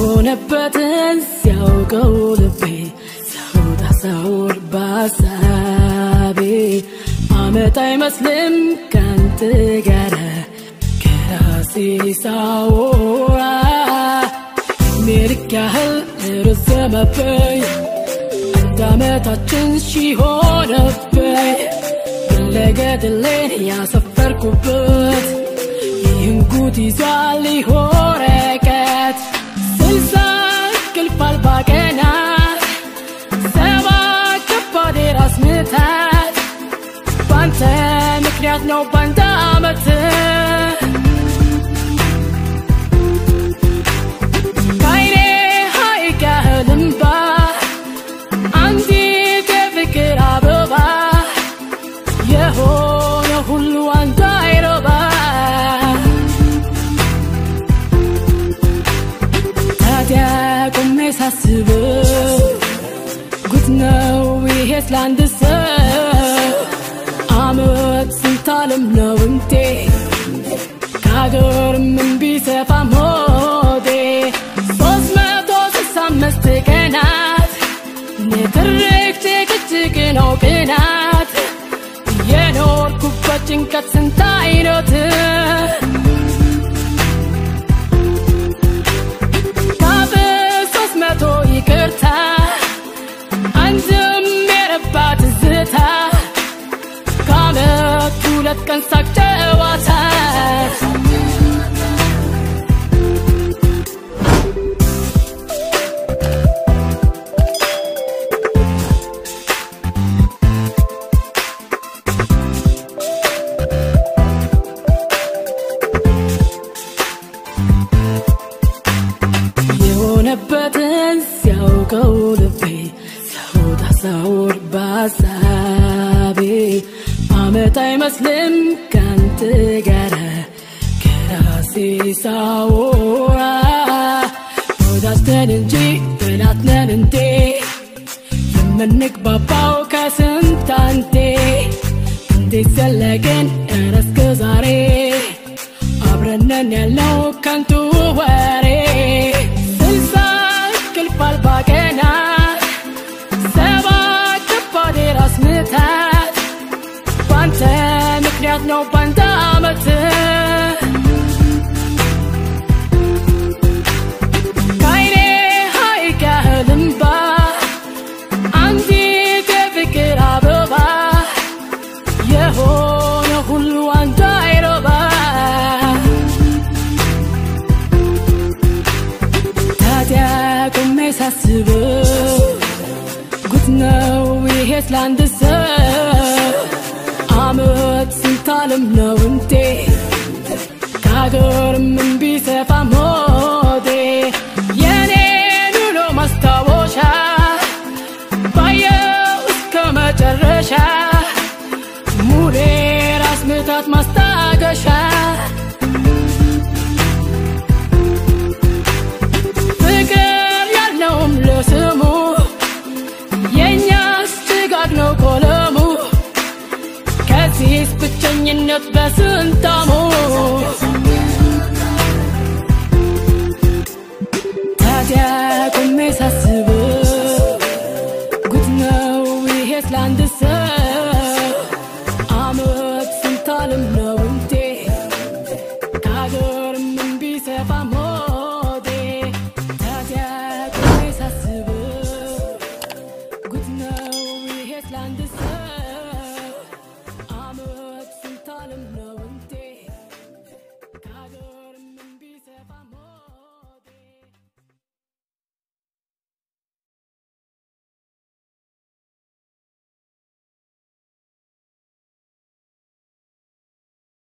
የሆነበትን ሲያውቀው ልቤ ሳውር ባሳቤ አመት አይመስልም ካንተ ጋር ከራሴ ሳወራ ሜልክ ያህል ረዘመብኝ አንድ አመታችን ሆነብኝ ለገድሌን ያሰፈርኩበት ይህን ጉድ ይዟል ወረቀት 60 እንቅልፍ አልባ ቀናት 7 ከባድ የራስ ምታት ባንተ ምክንያት ነው ባንተ አመት ከዓይኔ ሐይቅ ያህል እንባ አንዲት የፍቅር አበባ የሆነ ሁሉ አንተ አይረባ ታዲያ ቆሜ ሳስበው ጉድ ነው ይሄስ ለአንድ ሰው አመት ስንት ዓለም ነው እንዴ ከአገር ምን ቢሰፋም ሆዴ 365 ቀናት ንትርክ ጭቅጭቅ ነው ቅናት የኖርኩበት ጭንቀት ስንት አይነት ከአፍ 300 ይቅርታ አንድም የረባ ትዝታ ከአመት 2 ቀን ሳቅ ጨዋታ የሆነበትን ሲያውቀው ልቤ ሳውር ባሳቤ አመት አይመስልም ካንተ ጋር ከራሴ ሳወራ ወዳጅ ነን እንጂ ጠላት ነን እንዴ የምንግባባው ከስንት አንዴ እንዴት ዘለቅን እስከ ዛሬ አብረን ነን ያልነው ከንቱ ወሬ 60 እንቅልፍ አልባ ቀናት 7 ከባድ የራስ ምታት ባንተ ምክንያት ነው ባንተ አመት ከዓይኔ ሐይቅ ያህል እንባ አንዲት የፍቅር አበባ የሆነ ሁሉ አንተ አይረባ ታዲያ ቆሜ ሳስበው ጉድ ነው ይሄስ ለአንድ ሰው አመት ስንት ዓለም ነው እንዴ ከአገር ምን ቢሰፋም ሆዴ የኔን ውሎ ማስታወሻ ባየው እስከ መጨረሻ ሙሌ ራስ ምታት ማስታገሻ ፍቅር ያልነውም ለስሙ የእኛስ ጭጋግ ነው ኮለሙ ከዚህስ ብቸኝነት በስንታሙ ታዲያ ቆሜ ሳስበው ጉድ ነው ይሄስ ለአንድ ሰው አመት ስንት ዓለም ነው እንዴ ከአገር ምን ቢሰፋም ሆዴ ታዲያ ቆሜ ሳስበው ጉድ ነው ይሄስ ለአንድ ሰው